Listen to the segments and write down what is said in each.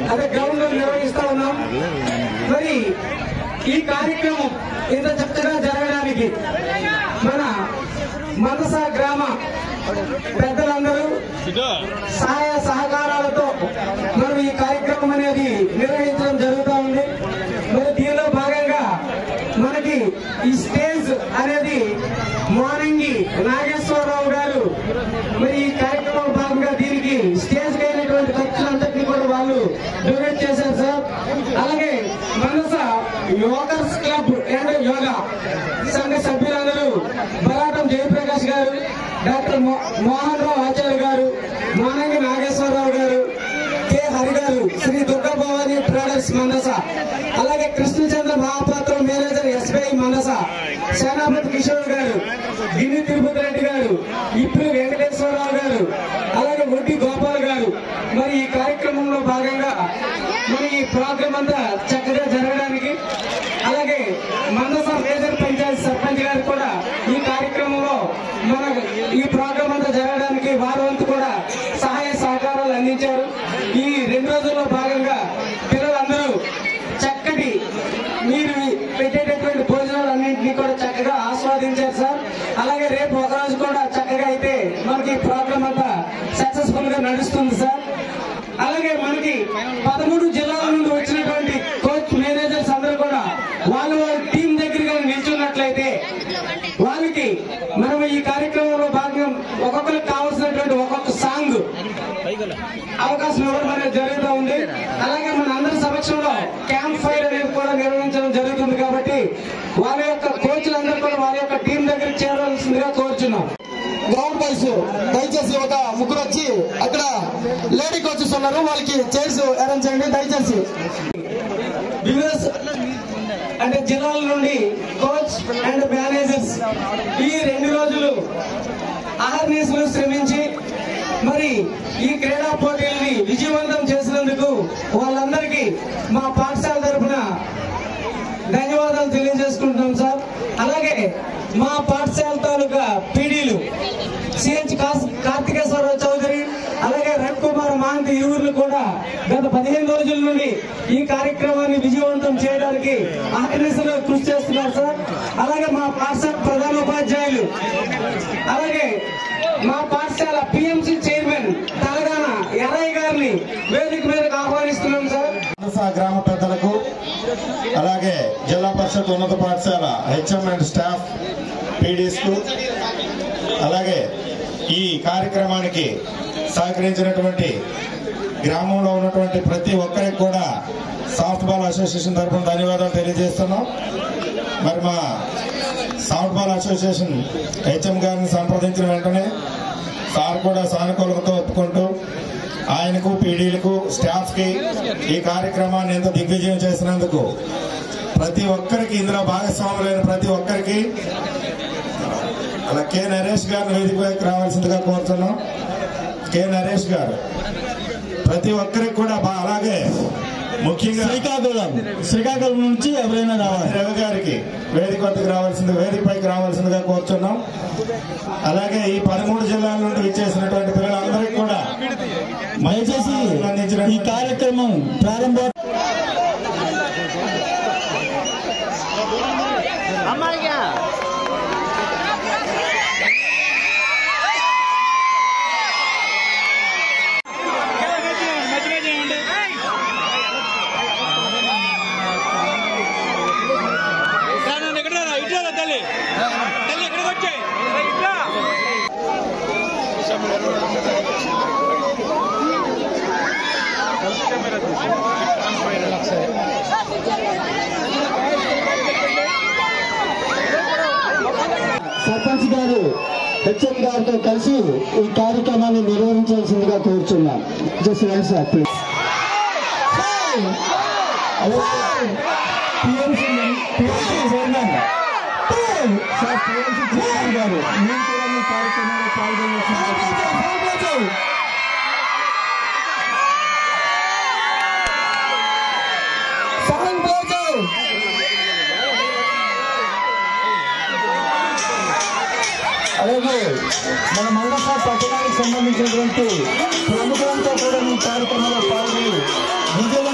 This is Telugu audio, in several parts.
అదే గ్రౌండ్ లో నిర్వహిస్తా ఉన్నాం. మరి ఈ కార్యక్రమం ఇంత చక్కగా జరగడానికి మన మనస గ్రామ పెద్దలందరూ సహాయ సహకారాలతో మనం ఈ కార్యక్రమం అనేది నిర్వహించడం జరుగుతూ ఉంది. మరి దీనిలో భాగంగా మనకి ఈ స్టేజ్ అనేది మోనంగి నాగేశ్వరరావు గారు మరి ఈ కార్యక్రమం భాగంగా దీనికి స్టేజ్ అయినటువంటి ఖర్చులందరినీ కూడా వాళ్ళు డొనేట్ చేశారు సార్. అలాగే మనస యోగర్స్ క్లబ్ అండ్ యోగా సంఘ సభ్యులందరూ బరాటం జయప్రకాష్ గారు, డాక్టర్ మోహన్ రావు ఆచార్య గారు, మోనంగి నాగేశ్వరరావు గారు, కె హరి గారు, శ్రీ దుర్గా భవానీ ట్రేడర్స్ మనస, అలాగే కృష్ణచంద్ర మహాపాత్ర మేనేజర్ ఎస్బీఐ మనస, సేనాపతి కిషోర్ గారు, గిని తిరుపతి రెడ్డి గారు, ఇప్పుడు వెంకటేశ్వరరావు గారు, అలాగే వడ్డీ గోపాల్ గారు. మరి ఈ కార్యక్రమంలో భాగంగా మరి ఈ ప్రోగ్రాం అంతా చక్కగా జరగడానికి, అలాగే మనస మేజర్ పంచాయతీ సర్పంచ్ గారు కూడా ఈ కార్యక్రమంలో మన ఈ ప్రోగ్రాం అంతా జరగడానికి వారి వంతు కూడా సహాయ సహకారాలు అందించారు. ఈ 2 రోజుల్లో భాగంగా పిల్లలందరూ చక్కటి మీరు పెట్టేటటువంటి భోజనాలన్నింటినీ కూడా చక్కగా ఆస్వాదించారు సార్. అలాగే రేపు ఒకరోజు కూడా చక్కగా అయితే మనకి ఈ ప్రోగ్రాం అంతా సక్సెస్ఫుల్ గా నడుస్తుంది సార్. అలాగే మనకి 13 జిల్లాల నుండి వచ్చినటువంటి కోచ్ మేనేజర్స్ అందరూ కూడా వాళ్ళ టీం దగ్గరగా నిల్చున్నట్లయితే వాళ్ళకి మనం ఈ కార్యక్రమంలో భాగంగా ఒక్కొక్కరికి కావాల్సినటువంటి ఒక్కొక్క సాంగ్ అవకాశం ఇవ్వడం అనేది జరుగుతూ ఉంది. అలాగే మన అందరి సమక్షంలో క్యాంప్ ఫైర్ అనేది కూడా నిర్వహించడం జరుగుతుంది. కాబట్టి వాళ్ళ యొక్క కోచ్లందరూ కూడా వాళ్ళ యొక్క టీం దగ్గరికి చేరవలసిందిగా కోరుచున్నాం. గ్రౌండ్ వైస్ దయచేసి ఒక ముగ్గురు వచ్చి అక్కడ లేడీ కోచెస్ ఉన్నారు, వాళ్ళకి చైర్స్ అరేంజ్ చేయండి దయచేసి. అంటే జిల్లాల నుండి కోచ్ అండ్ మేనేజర్స్ ఈ 2 రోజులు అహర్నిశలు శ్రమించి మరి ఈ క్రీడా పోటీల్ని విజయవంతం చేసినందుకు వాళ్ళందరికీ మా పాఠశాల తరఫున ధన్యవాదాలు తెలియజేసుకుంటున్నాం సార్. అలాగే మా పాఠశాల తాలూకా పీడీలు సిహెచ్ కార్తికేశ్వరరావు చౌదరి, అలాగే రవి కుమార్ మహంతి ఇరువురు కూడా గత 15 రోజుల నుండి ఈ కార్యక్రమాన్ని విజయవంతం చేయడానికి అహర్నిశలు కృషి చేస్తున్నారు సార్. అలాగే మా పాఠశాల ప్రధానోపాధ్యాయులు, అలాగే మా పాఠశాల పిఎంసి చైర్మన్ తెలంగాణ ఎర్రయ్య గారిని వేదిక మీదకి ఆహ్వానిస్తున్నాం సార్. గ్రామ పెద్దలకు, అలాగే జిల్లా పరిషత్ ఉన్నత పాఠశాల హెచ్ఎం అండ్ స్టాఫ్ పీడీస్ కు, అలాగే ఈ కార్యక్రమానికి సహకరించినటువంటి గ్రామంలో ఉన్నటువంటి ప్రతి ఒక్కరికి కూడా సాఫ్ట్ బాల్ అసోసియేషన్ తరఫున ధన్యవాదాలు తెలియజేస్తున్నాం. మరి మా సాఫ్ట్ బాల్ అసోసియేషన్ హెచ్ఎం గారిని సంప్రదించిన వెంటనే సార్ కూడా సానుకూలతతో ఒప్పుకుంటూ ఆయనకు, పీడీలకు, స్టాఫ్ కి ఈ కార్యక్రమాన్ని ఎంత దిగ్విజయం చేసినందుకు ప్రతి ఒక్కరికి, ఇందులో భాగస్వాములైన ప్రతి ఒక్కరికి, అలా కె నరేష్ గారిని వేదికపైకి రావాల్సిందిగా కోరుతున్నాం. కె నరేష్ గారు ప్రతి ఒక్కరికి కూడా అలాగే ముఖ్యంగా శ్రీకాకుళం నుంచి ఎవరైనా రావాలి, రవి గారికి వేదికపైకి రావాల్సిందిగా కోరుతున్నాం. అలాగే ఈ 13 జిల్లాల నుండి విచ్చేసినటువంటి పిల్లలందరికీ కూడా దయచేసి ఈ కార్యక్రమం ప్రారంభం సర్పంచ్ గారు హెచ్ఎం గారితో కలిసి ఈ కార్యక్రమాన్ని నిర్వహించాల్సిందిగా కోరుచున్నాం. Just one sir please. గారు మేము కూడా మీ కార్యక్రమంలో పాల్గొనాల్సిందిగా అలాగే మన మండప పట్టణానికి సంబంధించినటువంటి ప్రముఖులంతా కూడా ఈ కార్యక్రమంలో పాల్గొని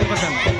100%.